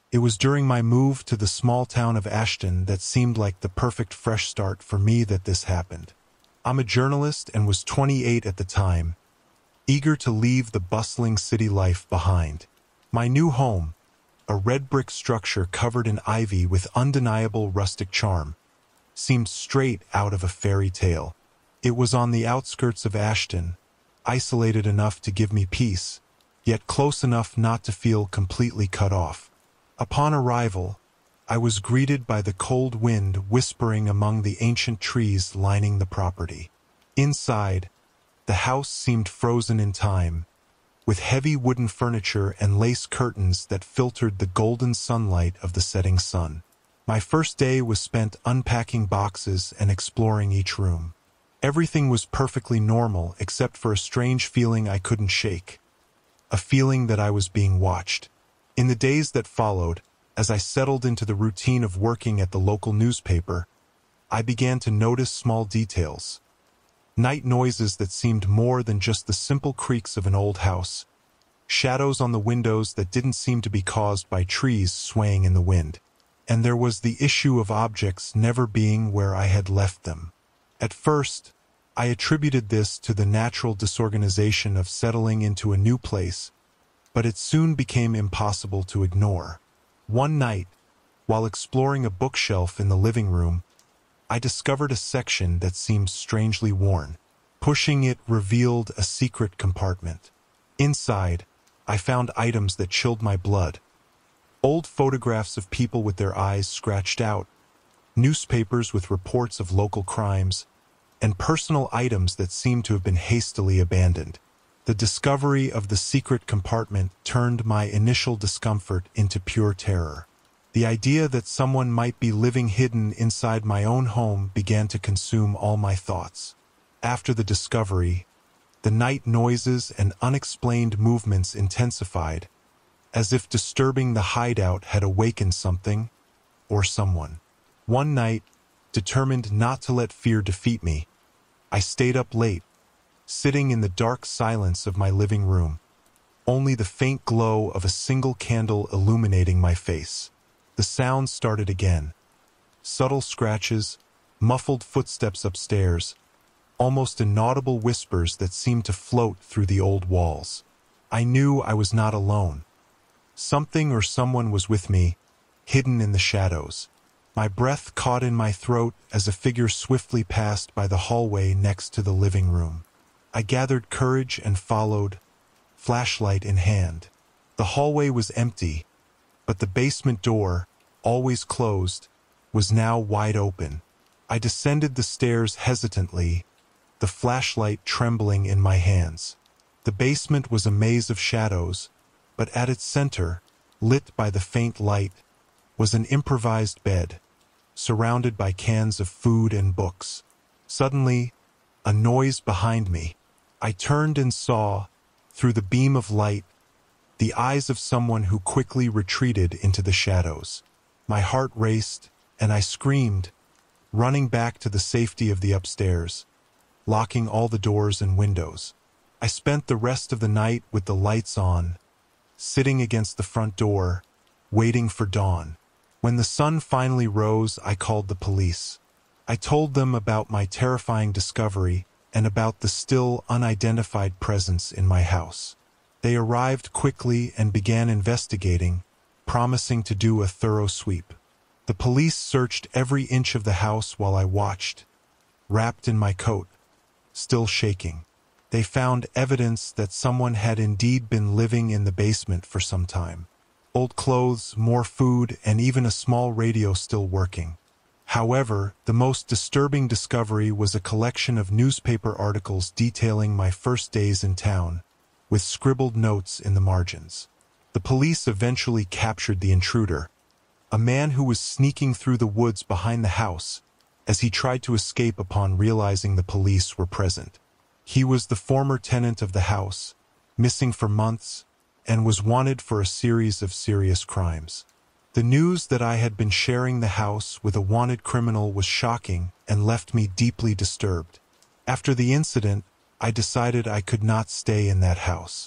It was during my move to the small town of Ashton that seemed like the perfect fresh start for me that this happened. I'm a journalist and was 28 at the time, eager to leave the bustling city life behind. My new home, a red brick structure covered in ivy with undeniable rustic charm, seemed straight out of a fairy tale. It was on the outskirts of Ashton, isolated enough to give me peace, yet close enough not to feel completely cut off. Upon arrival, I was greeted by the cold wind whispering among the ancient trees lining the property. Inside, the house seemed frozen in time, with heavy wooden furniture and lace curtains that filtered the golden sunlight of the setting sun. My first day was spent unpacking boxes and exploring each room. Everything was perfectly normal except for a strange feeling I couldn't shake, a feeling that I was being watched. In the days that followed, as I settled into the routine of working at the local newspaper, I began to notice small details. Night noises that seemed more than just the simple creaks of an old house, shadows on the windows that didn't seem to be caused by trees swaying in the wind. And there was the issue of objects never being where I had left them. At first, I attributed this to the natural disorganization of settling into a new place, but it soon became impossible to ignore. One night, while exploring a bookshelf in the living room, I discovered a section that seemed strangely worn. Pushing it revealed a secret compartment. Inside, I found items that chilled my blood. Old photographs of people with their eyes scratched out, newspapers with reports of local crimes, and personal items that seemed to have been hastily abandoned. The discovery of the secret compartment turned my initial discomfort into pure terror. The idea that someone might be living hidden inside my own home began to consume all my thoughts. After the discovery, the night noises and unexplained movements intensified, as if disturbing the hideout had awakened something or someone. One night, determined not to let fear defeat me, I stayed up late, sitting in the dark silence of my living room, only the faint glow of a single candle illuminating my face. The sounds started again. Subtle scratches, muffled footsteps upstairs, almost inaudible whispers that seemed to float through the old walls. I knew I was not alone. Something or someone was with me, hidden in the shadows. My breath caught in my throat as a figure swiftly passed by the hallway next to the living room. I gathered courage and followed, flashlight in hand. The hallway was empty, but the basement door, always closed, was now wide open. I descended the stairs hesitantly, the flashlight trembling in my hands. The basement was a maze of shadows, but at its center, lit by the faint light, was an improvised bed, surrounded by cans of food and books. Suddenly, a noise behind me. I turned and saw, through the beam of light, the eyes of someone who quickly retreated into the shadows. My heart raced, and I screamed, running back to the safety of the upstairs, locking all the doors and windows. I spent the rest of the night with the lights on, sitting against the front door, waiting for dawn. When the sun finally rose, I called the police. I told them about my terrifying discovery and about the still unidentified presence in my house. They arrived quickly and began investigating, promising to do a thorough sweep. The police searched every inch of the house while I watched, wrapped in my coat, still shaking. They found evidence that someone had indeed been living in the basement for some time. Old clothes, more food, and even a small radio still working. However, the most disturbing discovery was a collection of newspaper articles detailing my first days in town, with scribbled notes in the margins. The police eventually captured the intruder, a man who was sneaking through the woods behind the house as he tried to escape upon realizing the police were present. He was the former tenant of the house, missing for months, and was wanted for a series of serious crimes. The news that I had been sharing the house with a wanted criminal was shocking and left me deeply disturbed. After the incident, I decided I could not stay in that house.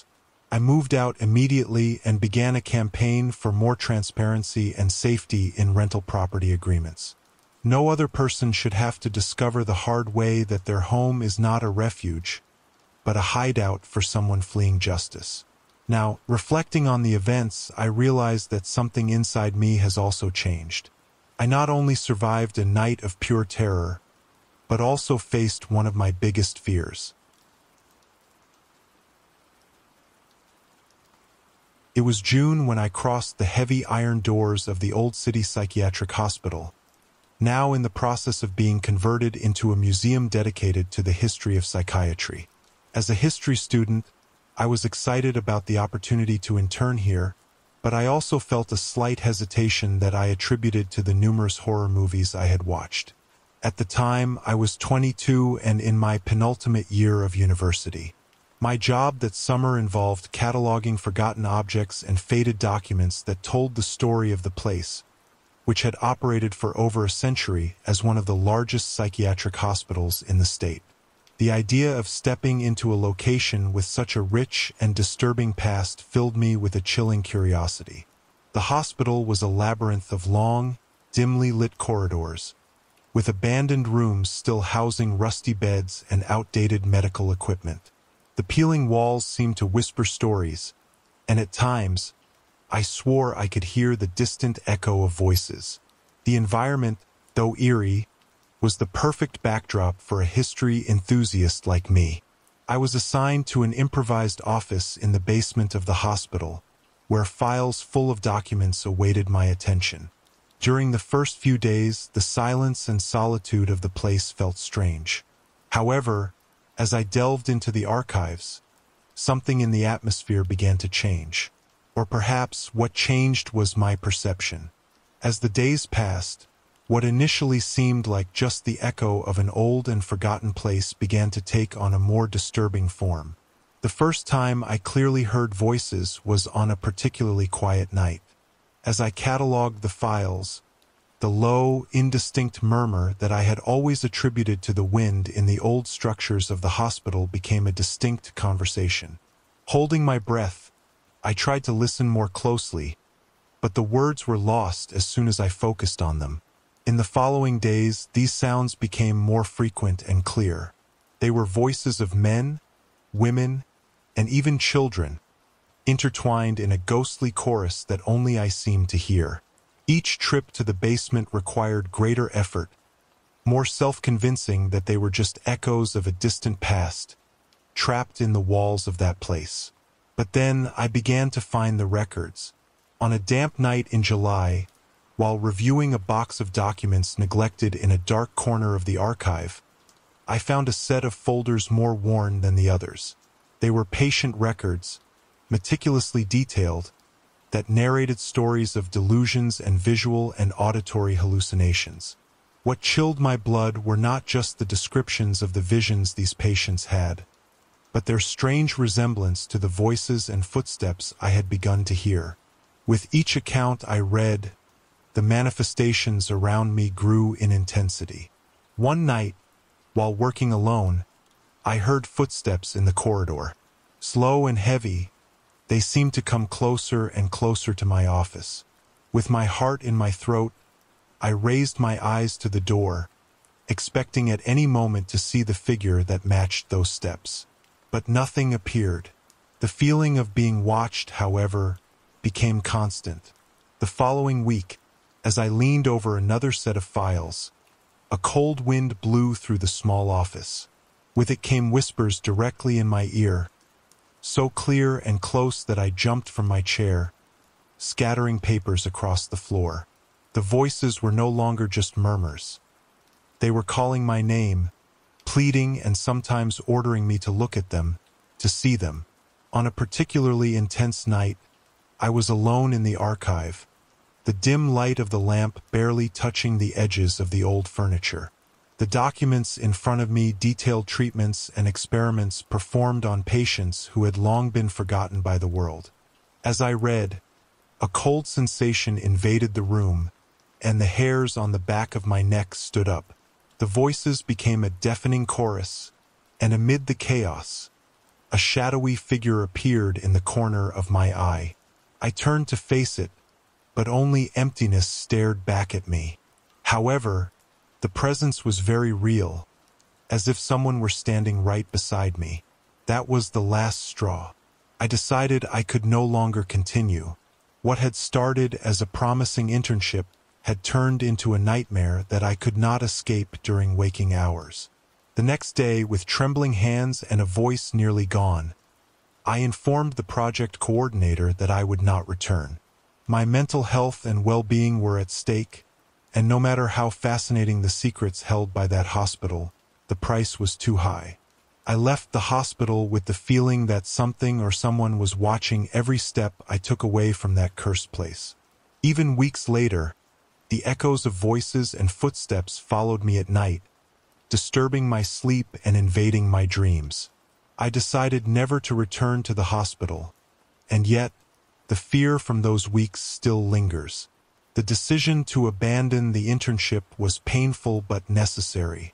I moved out immediately and began a campaign for more transparency and safety in rental property agreements. No other person should have to discover the hard way that their home is not a refuge, but a hideout for someone fleeing justice. Now, reflecting on the events, I realized that something inside me has also changed. I not only survived a night of pure terror, but also faced one of my biggest fears. It was June when I crossed the heavy iron doors of the Old City Psychiatric Hospital, now in the process of being converted into a museum dedicated to the history of psychiatry. As a history student, I was excited about the opportunity to intern here, but I also felt a slight hesitation that I attributed to the numerous horror movies I had watched. At the time, I was 22 and in my penultimate year of university. My job that summer involved cataloging forgotten objects and faded documents that told the story of the place, which had operated for over a century as one of the largest psychiatric hospitals in the state. The idea of stepping into a location with such a rich and disturbing past filled me with a chilling curiosity. The hospital was a labyrinth of long, dimly lit corridors, with abandoned rooms still housing rusty beds and outdated medical equipment. The peeling walls seemed to whisper stories, and at times, I swore I could hear the distant echo of voices. The environment, though eerie, was the perfect backdrop for a history enthusiast like me. I was assigned to an improvised office in the basement of the hospital, where files full of documents awaited my attention. During the first few days, the silence and solitude of the place felt strange. However, as I delved into the archives, something in the atmosphere began to change. Or perhaps what changed was my perception. As the days passed, what initially seemed like just the echo of an old and forgotten place began to take on a more disturbing form. The first time I clearly heard voices was on a particularly quiet night. As I cataloged the files, the low, indistinct murmur that I had always attributed to the wind in the old structures of the hospital became a distinct conversation. Holding my breath, I tried to listen more closely, but the words were lost as soon as I focused on them. In the following days, these sounds became more frequent and clear. They were voices of men, women, and even children, intertwined in a ghostly chorus that only I seemed to hear. Each trip to the basement required greater effort, more self-convincing that they were just echoes of a distant past, trapped in the walls of that place. But then I began to find the records. On a damp night in July, while reviewing a box of documents neglected in a dark corner of the archive, I found a set of folders more worn than the others. They were patient records, meticulously detailed, that narrated stories of delusions and visual and auditory hallucinations. What chilled my blood were not just the descriptions of the visions these patients had, but their strange resemblance to the voices and footsteps I had begun to hear. With each account I read, the manifestations around me grew in intensity. One night, while working alone, I heard footsteps in the corridor. Slow and heavy, they seemed to come closer and closer to my office. With my heart in my throat, I raised my eyes to the door, expecting at any moment to see the figure that matched those steps. But nothing appeared. The feeling of being watched, however, became constant. The following week, as I leaned over another set of files, a cold wind blew through the small office. With it came whispers directly in my ear, so clear and close that I jumped from my chair, scattering papers across the floor. The voices were no longer just murmurs. They were calling my name, pleading and sometimes ordering me to look at them, to see them. On a particularly intense night, I was alone in the archive, the dim light of the lamp barely touching the edges of the old furniture. The documents in front of me detailed treatments and experiments performed on patients who had long been forgotten by the world. As I read, a cold sensation invaded the room, and the hairs on the back of my neck stood up. The voices became a deafening chorus, and amid the chaos, A shadowy figure appeared in the corner of my eye. I turned to face it, but only emptiness stared back at me. However, the presence was very real, as if someone were standing right beside me. That was the last straw. I decided I could no longer continue. What had started as a promising internship had turned into a nightmare that I could not escape during waking hours. The next day, with trembling hands and a voice nearly gone, I informed the project coordinator that I would not return. My mental health and well-being were at stake, and no matter how fascinating the secrets held by that hospital, the price was too high. I left the hospital with the feeling that something or someone was watching every step I took away from that cursed place. Even weeks later, the echoes of voices and footsteps followed me at night, disturbing my sleep and invading my dreams. I decided never to return to the hospital, and yet, the fear from those weeks still lingers. The decision to abandon the internship was painful but necessary.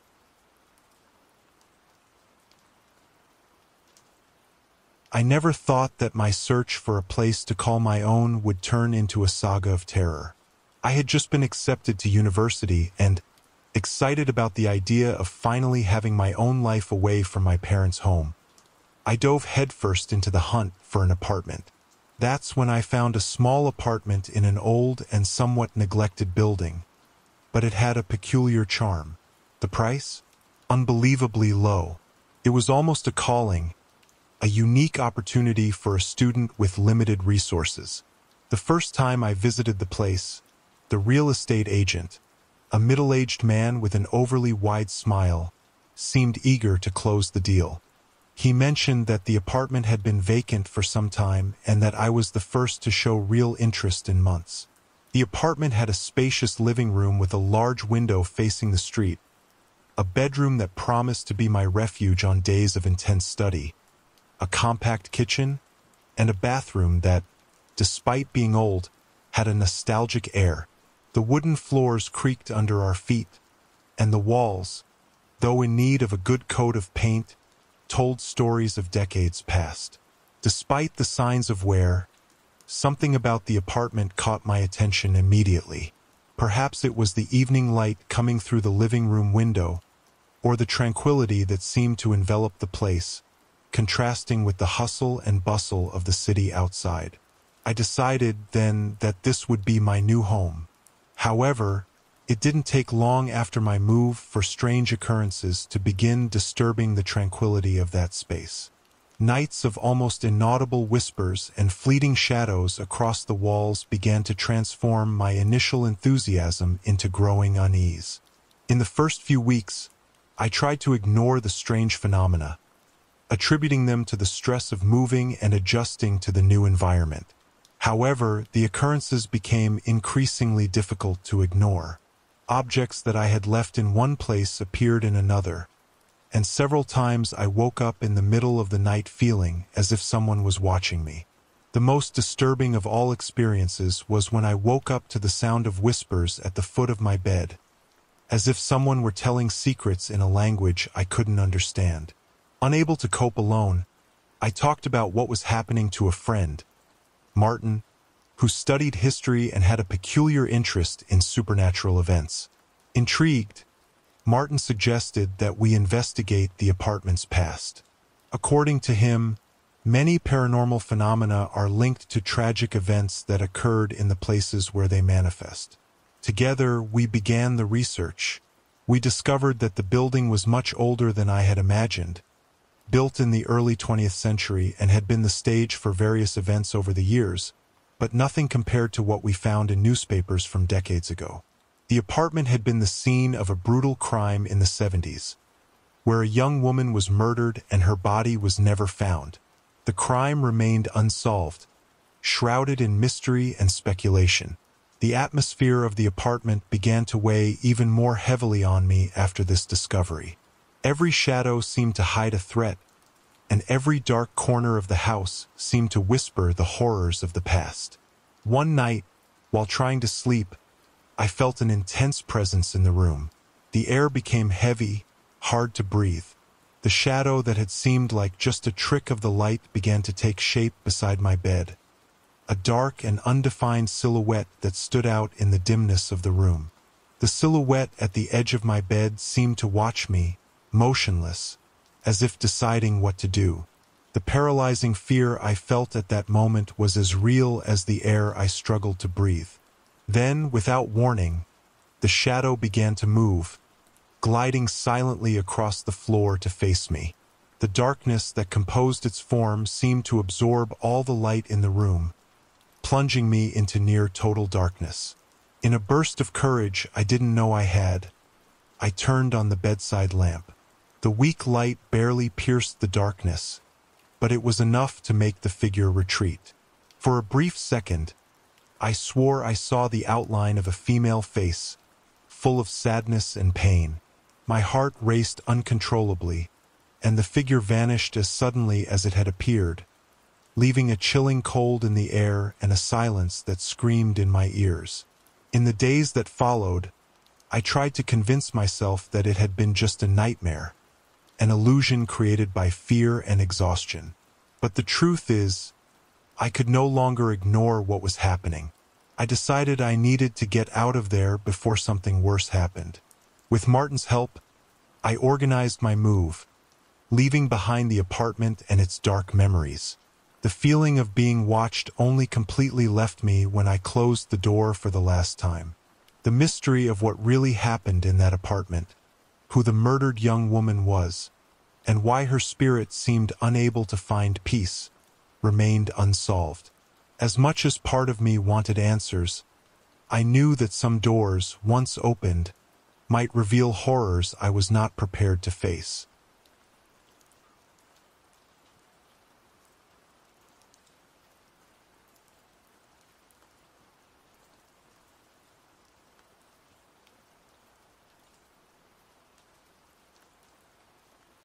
I never thought that my search for a place to call my own would turn into a saga of terror. I had just been accepted to university and, excited about the idea of finally having my own life away from my parents' home, I dove headfirst into the hunt for an apartment. That's when I found a small apartment in an old and somewhat neglected building, but it had a peculiar charm. The price? Unbelievably low. It was almost a calling, a unique opportunity for a student with limited resources. The first time I visited the place, the real estate agent, a middle-aged man with an overly wide smile, seemed eager to close the deal. He mentioned that the apartment had been vacant for some time and that I was the first to show real interest in months. The apartment had a spacious living room with a large window facing the street, a bedroom that promised to be my refuge on days of intense study, a compact kitchen, and a bathroom that, despite being old, had a nostalgic air. The wooden floors creaked under our feet, and the walls, though in need of a good coat of paint, told stories of decades past. Despite the signs of wear, something about the apartment caught my attention immediately. Perhaps it was the evening light coming through the living room window, or the tranquility that seemed to envelop the place, contrasting with the hustle and bustle of the city outside. I decided then that this would be my new home. However, it didn't take long after my move for strange occurrences to begin disturbing the tranquility of that space. Nights of almost inaudible whispers and fleeting shadows across the walls began to transform my initial enthusiasm into growing unease. In the first few weeks, I tried to ignore the strange phenomena, attributing them to the stress of moving and adjusting to the new environment. However, the occurrences became increasingly difficult to ignore. Objects that I had left in one place appeared in another, and several times I woke up in the middle of the night feeling as if someone was watching me. The most disturbing of all experiences was when I woke up to the sound of whispers at the foot of my bed, as if someone were telling secrets in a language I couldn't understand. Unable to cope alone, I talked about what was happening to a friend, Martin, who studied history and had a peculiar interest in supernatural events. Intrigued, Martin suggested that we investigate the apartment's past. According to him, many paranormal phenomena are linked to tragic events that occurred in the places where they manifest. Together, we began the research. We discovered that the building was much older than I had imagined, built in the early 20th century and had been the stage for various events over the years, but nothing compared to what we found in newspapers from decades ago. The apartment had been the scene of a brutal crime in the 70s, where a young woman was murdered and her body was never found. The crime remained unsolved, shrouded in mystery and speculation. The atmosphere of the apartment began to weigh even more heavily on me after this discovery. Every shadow seemed to hide a threat, and every dark corner of the house seemed to whisper the horrors of the past. One night, while trying to sleep, I felt an intense presence in the room. The air became heavy, hard to breathe. The The shadow that had seemed like just a trick of the light began to take shape beside my bed, a dark and undefined silhouette that stood out in the dimness of the room. The silhouette at the edge of my bed seemed to watch me, motionless, as if deciding what to do. The paralyzing fear I felt at that moment was as real as the air I struggled to breathe. Then, without warning, the shadow began to move, gliding silently across the floor to face me. The darkness that composed its form seemed to absorb all the light in the room, plunging me into near total darkness. In a burst of courage I didn't know I had, I turned on the bedside lamp. The weak light barely pierced the darkness, but it was enough to make the figure retreat. For a brief second, I swore I saw the outline of a female face, full of sadness and pain. My heart raced uncontrollably, and the figure vanished as suddenly as it had appeared, leaving a chilling cold in the air and a silence that screamed in my ears. In the days that followed, I tried to convince myself that it had been just a nightmare, an illusion created by fear and exhaustion. But the truth is, I could no longer ignore what was happening. I decided I needed to get out of there before something worse happened. With Martin's help, I organized my move, leaving behind the apartment and its dark memories. The feeling of being watched only completely left me when I closed the door for the last time. The mystery of what really happened in that apartment, who the murdered young woman was, and why her spirit seemed unable to find peace, remained unsolved. As much as part of me wanted answers, I knew that some doors, once opened, might reveal horrors I was not prepared to face.